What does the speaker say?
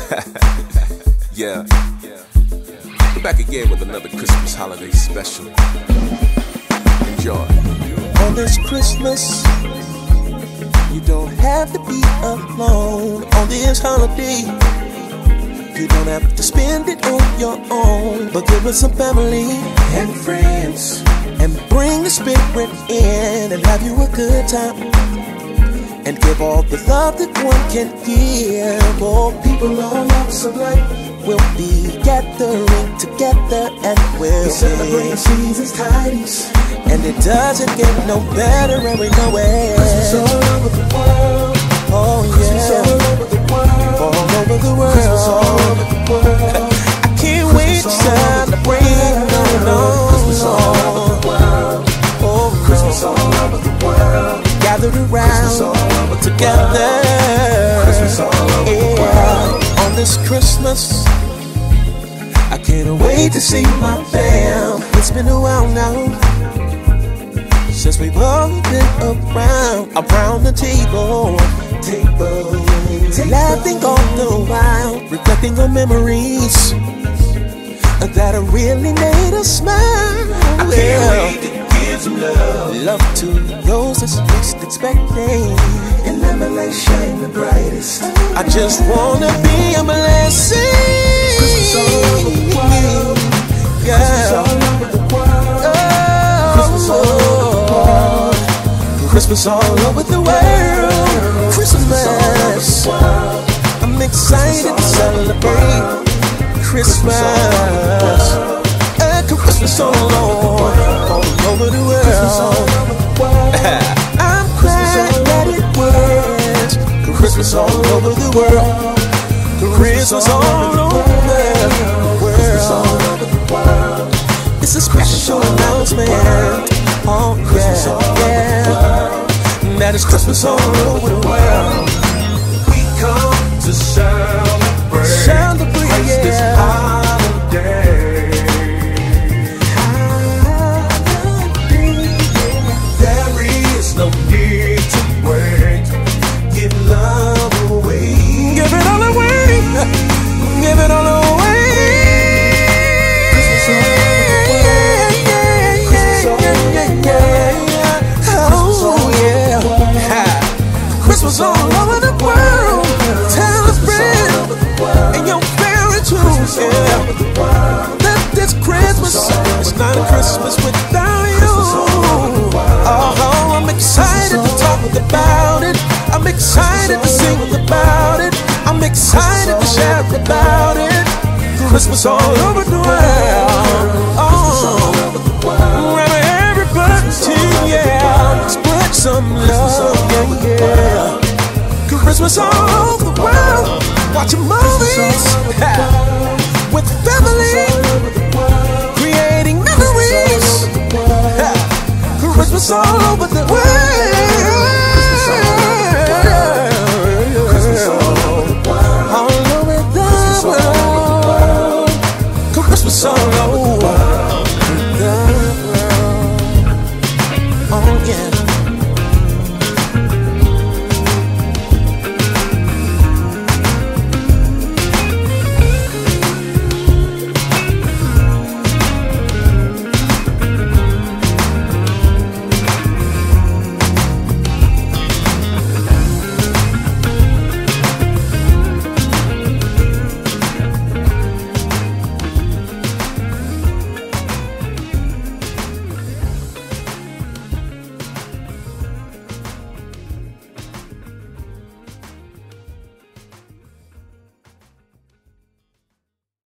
Yeah. We're back again with another Christmas holiday special. Enjoy. On this Christmas, you don't have to be alone. On this holiday, you don't have to spend it on your own, but give us some family and friends, and bring the spirit in, and have you a good time, and give all the love that one can give. All people all walks of life will be gathering together, and we'll celebrate season's tidings, and it doesn't get no better, and we know it. Christmas all over the world. Oh yeah, all over the world. All over the world. Christmas all over the world. I can't wait to celebrate. No. Christmas all over the world. Oh, Christmas all over the world. Gathered around together. Christmas all over the world. On this Christmas, I can't wait to see my fam. It's been a while now since we've all been around the table, laughing all the while, reflecting on memories that really made us smile. I can't wait to give some love to those that's least expecting, and let my light shine the brightest. I just wanna be a blessing. Christmas all over the world. Christmas all over the world. Christmas all over the world. Christmas all over the world. Christmas. I'm excited to celebrate Christmas. Christmas all over the world. I'm glad that it was Christmas all over the world. Christmas all over the world. It's a special announcement. Oh yeah, that is Christmas all over the world. We come to celebrate this holiday. There is no need to wait. Give love away. Give it all away. Give it all away. Christmas all Christmas all over the world. Tell a friend and your family too. Yeah. That this Christmas is not a Christmas without you. Oh, I'm excited to talk about it. I'm excited to sing about it. I'm excited to share about it. Christmas all over the world. Oh, everybody, yeah. Spread some love, yeah. Christmas all over the world. Watching movies with family, creating memories. Christmas all over the world.